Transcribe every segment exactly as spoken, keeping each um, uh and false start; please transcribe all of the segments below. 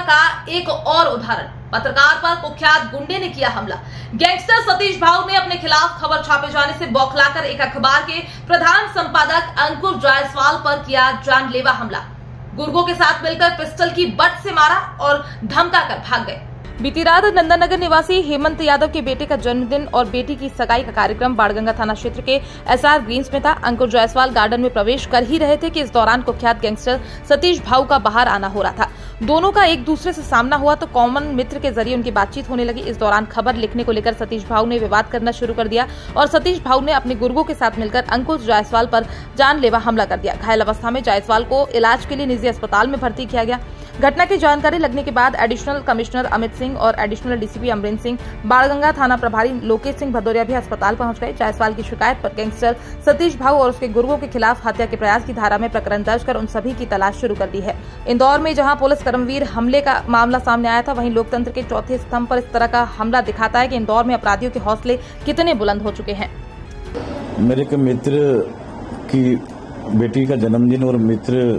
का एक और उदाहरण, पत्रकार पर कुख्यात गुंडे ने किया हमला। गैंगस्टर सतीश भाऊ ने अपने खिलाफ खबर छापे जाने से बौखलाकर एक अखबार के प्रधान संपादक अंकुर जायसवाल पर किया जानलेवा हमला। गुर्गों के साथ मिलकर पिस्टल की बट से मारा और धमका कर भाग गए। बीती रात नंदनगर निवासी हेमंत यादव के बेटे का जन्मदिन और बेटी की सगाई का कार्यक्रम बाणगंगा थाना क्षेत्र के एसआर ग्रीन्स में था। अंकुर जायसवाल गार्डन में प्रवेश कर ही रहे थे कि इस दौरान कुख्यात गैंगस्टर सतीश भाऊ का बाहर आना हो रहा था। दोनों का एक दूसरे से सामना हुआ तो कॉमन मित्र के जरिए उनकी बातचीत होने लगी। इस दौरान खबर लिखने को लेकर सतीश भाऊ ने विवाद करना शुरू कर दिया और सतीश भाऊ ने अपने गुर्गों के साथ मिलकर अंकुर जायसवाल पर जानलेवा हमला कर दिया। घायल अवस्था में जायसवाल को इलाज के लिए निजी अस्पताल में भर्ती किया गया। घटना की जानकारी लगने के बाद एडिशनल कमिश्नर अमित सिंह और एडिशनल डीसीपी अमरिंदर सिंह, बाणगंगा थाना प्रभारी लोकेश सिंह भदौरिया भी अस्पताल पहुंच गए। जायसवाल की शिकायत पर गैंगस्टर सतीश भाऊ और उसके गुर्गों के खिलाफ हत्या के प्रयास की धारा में प्रकरण दर्ज कर उन सभी की तलाश शुरू कर दी है। इंदौर में जहां पुलिस कर्मवीर हमले का मामला सामने आया था, वहीं लोकतंत्र के चौथे स्तंभ पर इस तरह का हमला दिखाता है कि इंदौर में अपराधियों के हौसले कितने बुलंद हो चुके हैं। मेरे के मित्र की बेटी का जन्मदिन और मित्र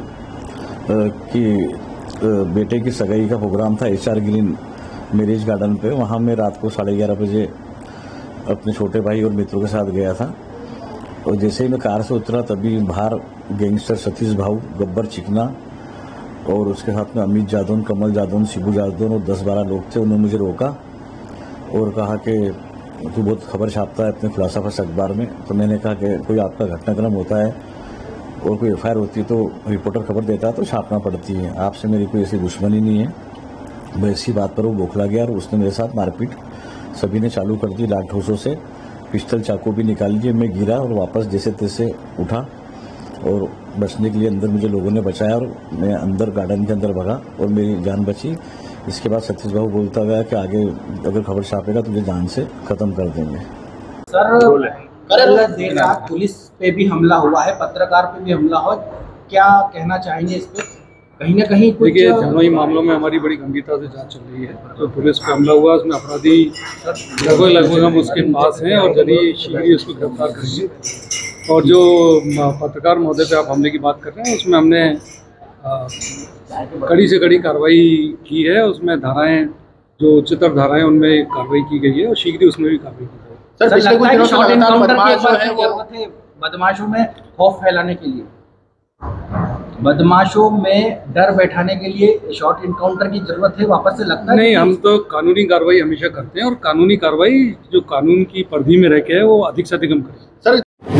की बेटे की सगाई का प्रोग्राम था एसआर ग्रीन मैरिज गार्डन पे। वहाँ मैं रात को साढ़े ग्यारह बजे अपने छोटे भाई और मित्रों के साथ गया था और जैसे ही मैं कार से उतरा तभी बाहर गैंगस्टर सतीश भाऊ, गब्बर चिकना और उसके साथ में अमित जादौन, कमल जादौन, शिबू जादौन और दस बारह लोग थे। उन्होंने मुझे रोका और कहा कि तू बहुत खबर छापता है अपने खुलासा फर्स्ट अखबार में। तो मैंने कहा कि कोई आपका घटनाक्रम होता है और कोई एफ आई आर होती है तो रिपोर्टर खबर देता है तो छापना पड़ती है, आपसे मेरी कोई ऐसी दुश्मनी नहीं है। मैं इसी बात पर वो बौखला गया और उसने मेरे साथ मारपीट सभी ने चालू कर दी। लाठ ठोसों से पिस्टल चाकू भी निकाल दिए। मैं गिरा और वापस जैसे तैसे उठा और बचने के लिए अंदर मुझे लोगों ने बचाया और मैं अंदर गार्डन के अंदर भगा और मेरी जान बची। इसके बाद सतीश बाबू बोलता गया कि आगे अगर खबर छापेगा तुझे जान से खत्म कर देंगे। सर, कल देर रात पुलिस पे भी हमला हुआ है, पत्रकार पे भी हमला हुआ, क्या कहना चाहेंगे इस पे? कहीं ना कहीं देखिए, दोनों ही मामलों में हमारी बड़ी गंभीरता से जांच चल रही है। तो पुलिस पे हमला हुआ, उसमें अपराधी लगभग लगभग हम उसके पास हैं और जल्दी शीघ्र ही उसको गिरफ्तार करेंगे। और जो पत्रकार महोदय पे आप हमले की बात कर रहे हैं, उसमें हमने कड़ी से कड़ी कार्रवाई की है। उसमें धाराएं जो उच्चतर धाराएं उनमें कार्रवाई की गई है और शीघ्र ही उसमें भी कार्रवाई की जाएगी। सर, पिछले कुछ दिनों से लगातार बदमाश जो है वो बदमाशों में खौफ फैलाने के लिए, बदमाशों में डर बैठाने के लिए शॉर्ट इनकाउंटर की जरूरत है, वापस से लगता है नहीं। हम तो कानूनी कार्रवाई हमेशा करते हैं और कानूनी कार्रवाई जो कानून की परिधि में रह के है वो अधिक से अधिक हम करें। सर,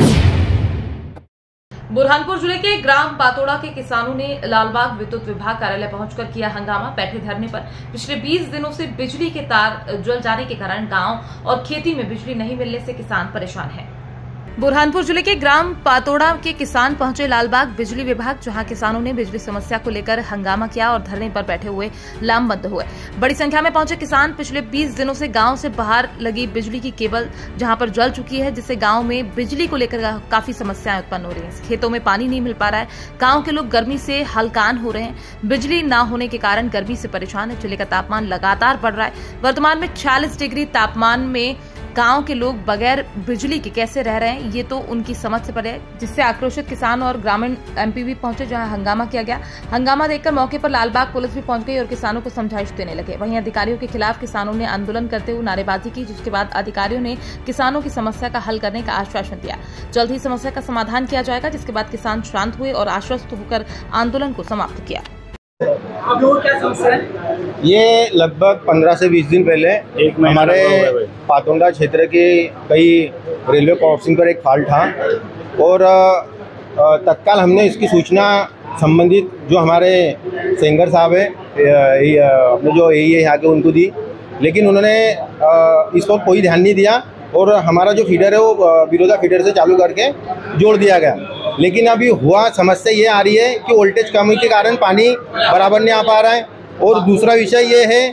बुरहानपुर जिले के ग्राम पातोड़ा के किसानों ने लालबाग विद्युत विभाग कार्यालय पहुंचकर किया हंगामा। बैठे धरने पर पिछले बीस दिनों से बिजली के तार जल जाने के कारण गांव और खेती में बिजली नहीं मिलने से किसान परेशान हैं। बुरहानपुर जिले के ग्राम पातोड़ा के किसान पहुंचे लालबाग बिजली विभाग, जहां किसानों ने बिजली समस्या को लेकर हंगामा किया और धरने पर बैठे हुए लामबंद हुए। बड़ी संख्या में पहुंचे किसान पिछले बीस दिनों से गांव से बाहर लगी बिजली की केबल जहां पर जल चुकी है, जिससे गांव में बिजली को लेकर काफी समस्याएं उत्पन्न हो रही हैं। खेतों में पानी नहीं मिल पा रहा है, गांव के लोग गर्मी से हलकान हो रहे हैं। बिजली न होने के कारण गर्मी से परेशान है। जिले का तापमान लगातार बढ़ रहा है। वर्तमान में छियालीस डिग्री तापमान में गांव के लोग बगैर बिजली के कैसे रह रहे हैं, ये तो उनकी समझ से परे है, जिससे आक्रोशित किसान और ग्रामीण एमपी भी पहुंचे, जहां हंगामा किया गया। हंगामा देखकर मौके पर लालबाग पुलिस भी पहुंच गई और किसानों को समझाइश देने लगे। वहीं अधिकारियों के खिलाफ किसानों ने आंदोलन करते हुए नारेबाजी की, जिसके बाद अधिकारियों ने किसानों की समस्या का हल करने का आश्वासन दिया। जल्द ही समस्या का समाधान किया जाएगा, जिसके बाद किसान शांत हुए और आश्वस्त होकर आंदोलन को समाप्त किया। क्या समस्या है? ये लगभग पंद्रह से बीस दिन पहले एक हमारे पातोड़ा क्षेत्र के कई रेलवे क्रॉसिंग पर एक फॉल्ट था और तत्काल हमने इसकी सूचना संबंधित जो हमारे सेंगर साहब है अपने जो यही है यहाँ के उनको दी, लेकिन उन्होंने इस पर कोई ध्यान नहीं दिया और हमारा जो फीडर है वो बिरोधा फीडर से चालू करके जोड़ दिया गया। लेकिन अभी हुआ समस्या ये आ रही है कि वोल्टेज कमी के कारण पानी बराबर नहीं आ पा रहा है और दूसरा विषय ये है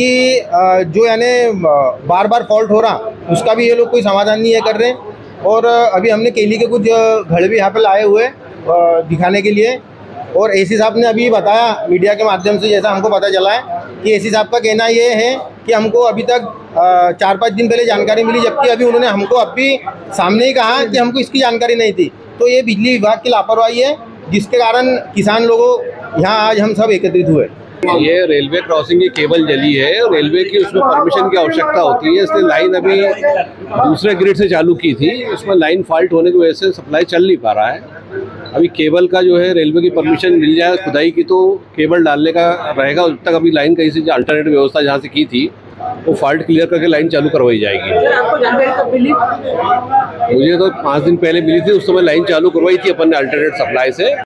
कि जो यानी बार बार फॉल्ट हो रहा उसका भी ये लोग कोई समाधान नहीं है कर रहे। और अभी हमने केली के कुछ घर भी यहाँ पर लाए हुए दिखाने के लिए और एसी साहब ने अभी बताया मीडिया के माध्यम से, जैसा हमको पता चला है कि एसी साहब का कहना ये है कि हमको अभी तक चार पाँच दिन पहले जानकारी मिली, जबकि अभी उन्होंने हमको अभी सामने ही कहा कि हमको इसकी जानकारी नहीं थी। तो ये बिजली विभाग की लापरवाही है, जिसके कारण किसान लोगों यहाँ आज हम सब एकत्रित हुए। ये रेलवे क्रॉसिंग की केबल जली है, रेलवे की उसमें परमिशन की आवश्यकता होती है, इसलिए लाइन अभी दूसरे ग्रिड से चालू की थी, उसमें लाइन फॉल्ट होने की वजह से सप्लाई चल नहीं पा रहा है। अभी केबल का जो है रेलवे की परमिशन मिल जाए खुदाई की तो केबल डालने का रहेगा, उस तक अभी लाइन कहीं से अल्टरनेट व्यवस्था जहाँ से की थी वो फॉल्ट क्लियर करके लाइन चालू करवाई जाएगी। आपको जानकारी कब मिली? मुझे तो पाँच दिन पहले मिली थी, उस समय लाइन चालू करवाई थी अपन ने अल्टरनेट सप्लाई से।